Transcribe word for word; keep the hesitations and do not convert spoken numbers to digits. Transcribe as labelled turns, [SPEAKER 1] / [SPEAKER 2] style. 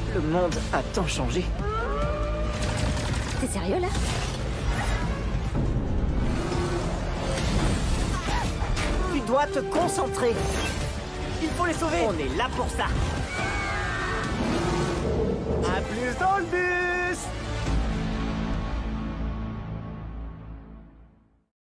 [SPEAKER 1] Le monde a tant changé.
[SPEAKER 2] T'es sérieux là?
[SPEAKER 1] Tu dois te concentrer. Il faut les sauver. On est là pour ça.
[SPEAKER 3] À plus dans le but.